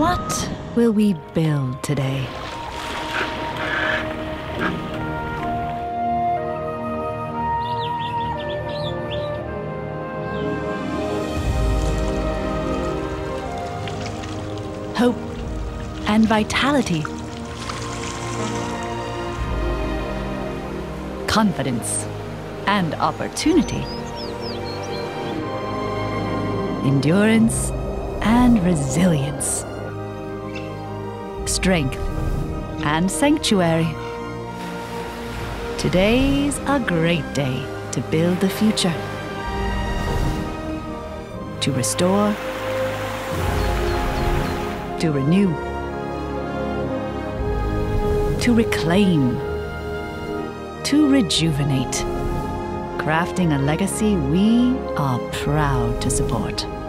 What will we build today? Hope and vitality. Confidence and opportunity. Endurance and resilience. Strength and sanctuary. Today's a great day to build the future. To restore. To renew. To reclaim. To rejuvenate. Crafting a legacy we are proud to support.